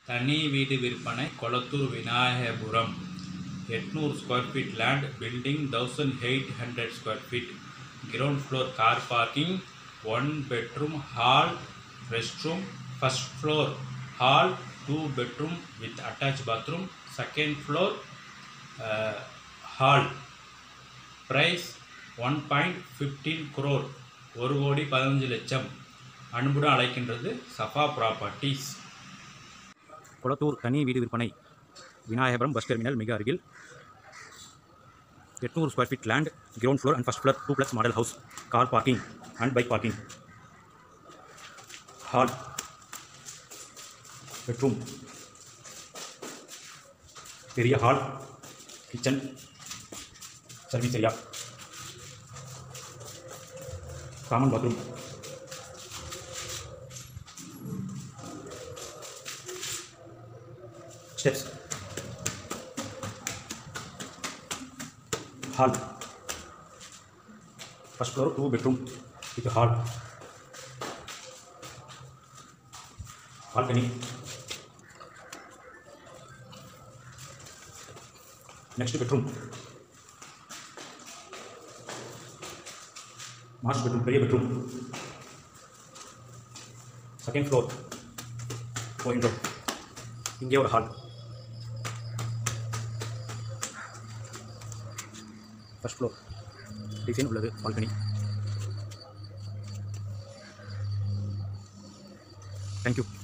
தனி வீடு விற்பனை Kolathur Vinayagapuram 800 square feet land building 1800 square feet ground floor car parking 1 bedroom hall rest room first floor hall 2 bedroom with attach bathroom second floor hall price 1.15 crore 1,15,00,000 அன்புடன் அழைக்கின்றது Safa properties. Kolathur தனி வீடு விற்பனை Vinayagapuram bus terminal மிக அருகில் 800 square feet land ground floor and first floor 2+ model house car parking and bike parking hall bedroom பெரிய hall kitchen service area common bathroom steps hall first floor 2 bedroom with hall balcony next bedroom master bedroom பெரிய bedroom second floor going door இங்கே ஒரு hall first floor design உள்ளது balcony. Thank you.